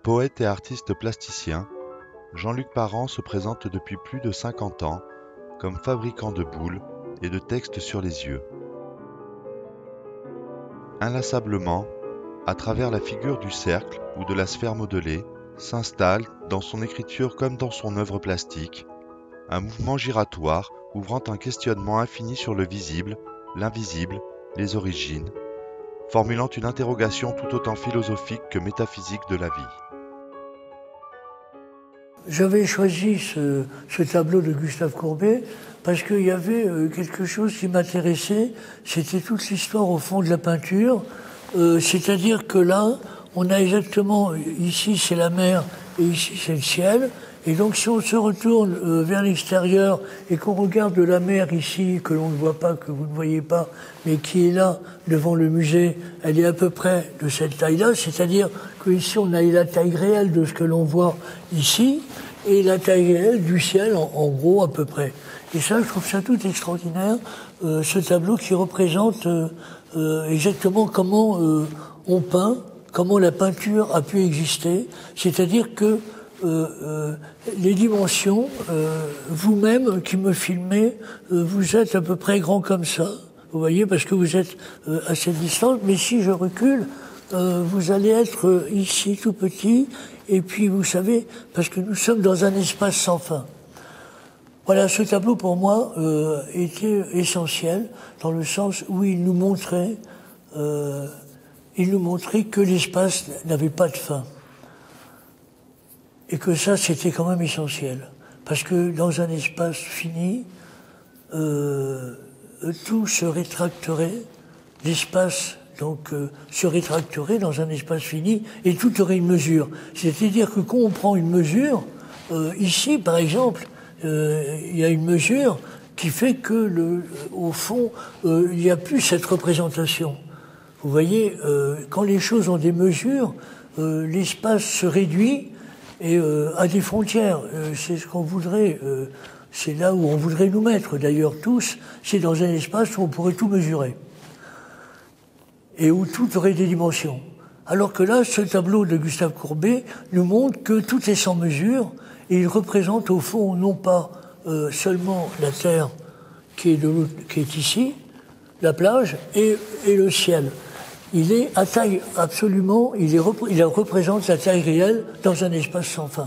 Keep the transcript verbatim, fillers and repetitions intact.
Poète et artiste plasticien, Jean-Luc Parent se présente depuis plus de cinquante ans comme fabricant de boules et de textes sur les yeux. Inlassablement, à travers la figure du cercle ou de la sphère modelée, s'installe, dans son écriture comme dans son œuvre plastique, un mouvement giratoire ouvrant un questionnement infini sur le visible, l'invisible, les origines, formulant une interrogation tout autant philosophique que métaphysique de la vie. J'avais choisi ce, ce tableau de Gustave Courbet parce qu'il y avait quelque chose qui m'intéressait, c'était toute l'histoire au fond de la peinture, euh, c'est-à-dire que là, on a exactement, ici c'est la mer et ici c'est le ciel, et donc si on se retourne euh, vers l'extérieur et qu'on regarde la mer ici, que l'on ne voit pas, que vous ne voyez pas, mais qui est là, devant le musée, elle est à peu près de cette taille-là, c'est-à-dire qu'ici on a la taille réelle de ce que l'on voit ici, et la taille réelle du ciel, en, en gros, à peu près. Et ça, je trouve ça tout extraordinaire, euh, ce tableau qui représente euh, euh, exactement comment euh, on peint, comment la peinture a pu exister, c'est-à-dire que Euh, euh, les dimensions, euh, vous-même qui me filmez, euh, vous êtes à peu près grand comme ça, vous voyez, parce que vous êtes euh, à cette distance, mais si je recule, euh, vous allez être euh, ici tout petit, et puis vous savez, parce que nous sommes dans un espace sans fin. Voilà, ce tableau pour moi euh, était essentiel, dans le sens où il nous montrait, euh, il nous montrait que l'espace n'avait pas de fin. Et que ça, c'était quand même essentiel. Parce que dans un espace fini, euh, tout se rétracterait, l'espace donc euh, se rétracterait dans un espace fini, et tout aurait une mesure. C'est-à-dire que quand on prend une mesure, euh, ici par exemple, euh, il y a une mesure qui fait que, le, au fond, euh, il n'y a plus cette représentation. Vous voyez, euh, quand les choses ont des mesures, euh, l'espace se réduit, et euh, à des frontières, euh, c'est ce qu'on voudrait, euh, c'est là où on voudrait nous mettre d'ailleurs tous, c'est dans un espace où on pourrait tout mesurer. Et où tout aurait des dimensions. Alors que là, ce tableau de Gustave Courbet nous montre que tout est sans mesure, et il représente au fond non pas euh, seulement la terre qui est, de l'autre, qui est ici, la plage, et, et le ciel. Il est à taille absolument, il, est, il représente la taille réelle dans un espace sans fin.